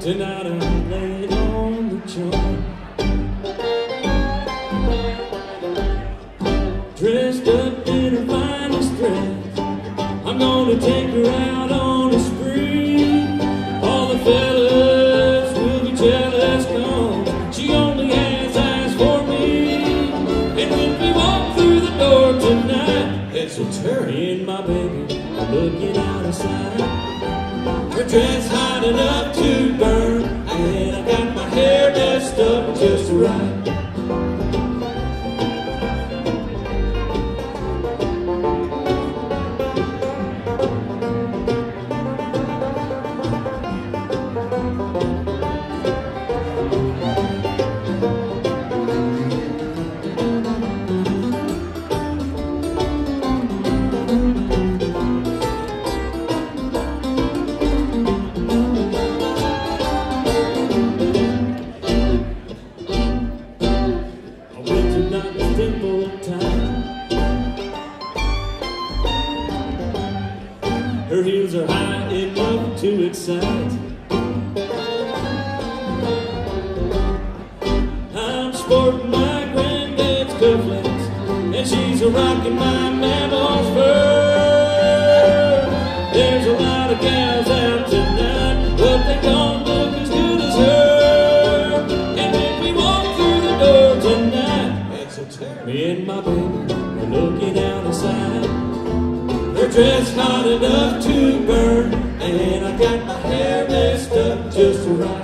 Tonight I'm laying on the joint, dressed up in her finest dress. I'm gonna take her out on a spree. All the fellas will be jealous, 'cause she only has eyes for me. And when we walk through the door tonight, it's a turn, my baby, I'm looking out of sight. Her dress hot enough to burn, and I got my hair messed up just right. Her heels are high enough to excite. I'm sporting my granddad's cufflinks, and she's rocking my mammal's fur. There's a lot of gals out tonight, but they don't look as good as her. And when we walk through the door tonight, it's a turn. Me and my baby are looking out the side. Her dress hot enough to burn, and I got my hair messed up just right.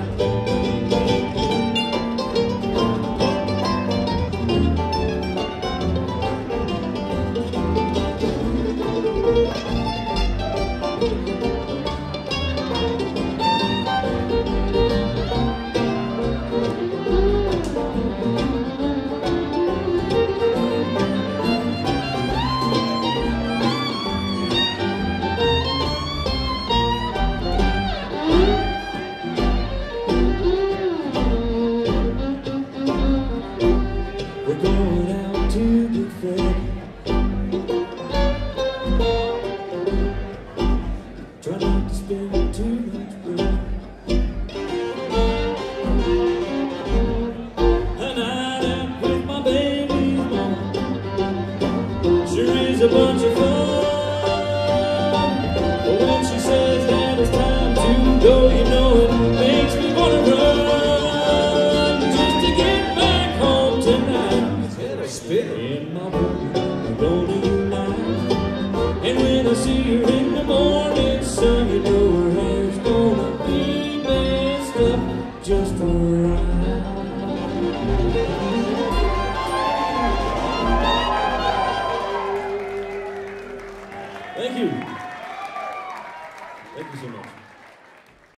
We're going out to get fed, try not to spend too much bread. A night out with my baby's mom sure is a bunch of fun. But when she says that it's time to go, you know it makes me wanna run just to get back home tonight. In my boat, I'm gonna unite. And when I see her